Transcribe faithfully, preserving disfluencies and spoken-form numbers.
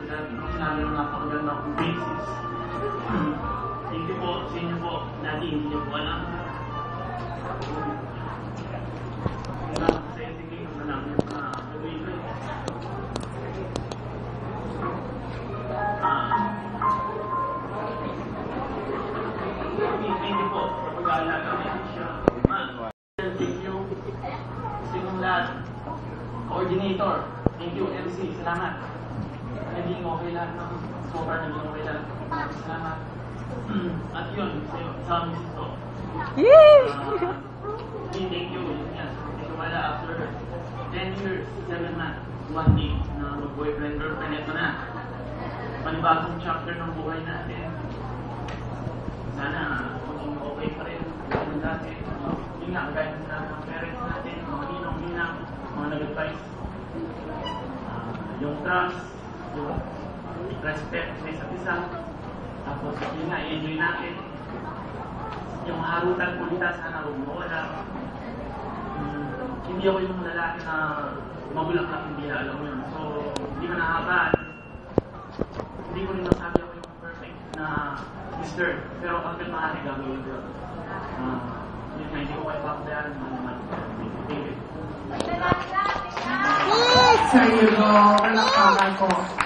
sila sinabi ng napakaganda kong basis. Thank you po sa inyo po. Dati hindi niyo po alam. Kaya sa sige, kung alam niyo na gawin ko. Thank you po sa pag-aalaga niyo siya. Thank you. Sinong lahat? Coordinator. Thank you, M C. Salamat. Naging okay lahat. No? So far, naging okay lahat. Salamat. At yun, sa misis ko. Yay! Uh, thank you. Yes. Thank you pala after ten years, seven months, one day na mag-boyfriend, girlfriend. Ito na. Panibagong chapter ng buhay natin. Sana maging okay pa rin. Ganun dati. Yun nga, gaya na ng parents natin, mga ninong-ninang, mga nag-advise. Uh, yung trust, yung respect sa isa't isa. Tapos, yun nga, i-enjoy natin. Yung harutan kulita, sana huwag mawala. Hmm, hindi ako yung lalaki na mabulaklak, hindi na alam mo yun. So, hindi ko nahabaan. Hindi ko rin masabi ako yung perfect na sister. Pero kapit maaari gagawin ko. Uh, yun nga, hindi ko kayo papabayaan. Thank you. Sa iyo, palakpakan ko.